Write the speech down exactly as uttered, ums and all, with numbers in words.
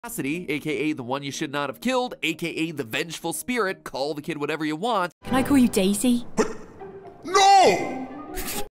Cassidy, aka the one you should not have killed, aka the vengeful spirit, call the kid whatever you want. Can I call you Daisy? No!